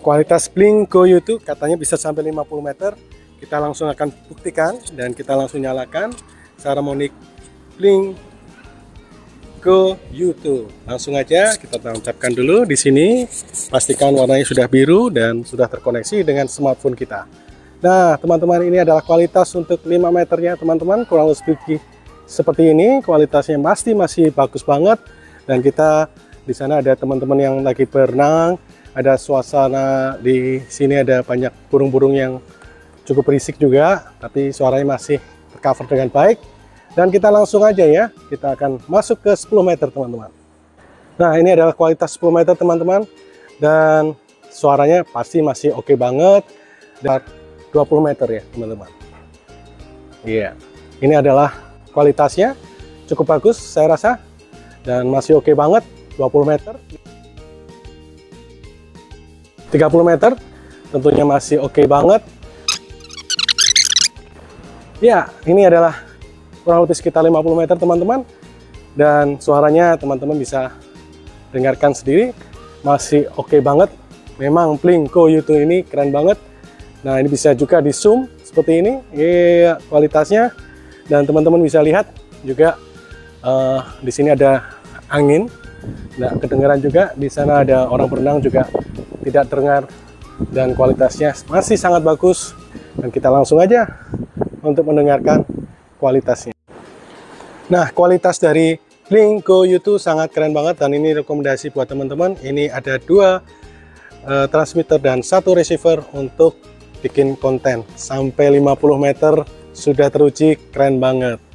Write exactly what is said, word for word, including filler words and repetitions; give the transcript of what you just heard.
kualitas Blink Go U dua katanya bisa sampai lima puluh meter. Kita langsung akan buktikan dan kita langsung nyalakan Saramonic Blink Go U dua. Langsung aja kita tancapkan dulu di sini. Pastikan warnanya sudah biru dan sudah terkoneksi dengan smartphone kita. Nah, teman-teman, ini adalah kualitas untuk lima meternya, teman-teman. Kurang lebih seperti ini. Kualitasnya masih masih bagus banget. Dan kita di sana ada teman-teman yang lagi berenang. Ada suasana di sini, ada banyak burung-burung yang cukup berisik juga, tapi suaranya masih tercover dengan baik. Dan kita langsung aja ya, kita akan masuk ke sepuluh meter, teman-teman. Nah, ini adalah kualitas sepuluh meter, teman-teman. Dan suaranya pasti masih oke banget. Dan dua puluh meter ya, teman-teman. Iya, ini adalah kualitasnya cukup bagus saya rasa. Dan masih oke banget, dua puluh meter. tiga puluh meter, tentunya masih oke banget. Ya, ini adalah kurang lebih sekitar lima puluh meter, teman-teman. Dan suaranya teman-teman bisa dengarkan sendiri. Masih oke banget. Memang Blink Go U dua ini keren banget. Nah, ini bisa juga di zoom seperti ini. Iya, kualitasnya. Dan teman-teman bisa lihat juga uh, di sini ada angin. Nah, kedengaran juga. Di sana ada orang berenang juga tidak terdengar. Dan kualitasnya masih sangat bagus. Dan kita langsung aja untuk mendengarkan kualitasnya. Nah, kualitas dari Blink Go U dua sangat keren banget, dan ini rekomendasi buat teman-teman. Ini ada dua uh, transmitter dan satu receiver untuk bikin konten sampai lima puluh meter, sudah teruji keren banget.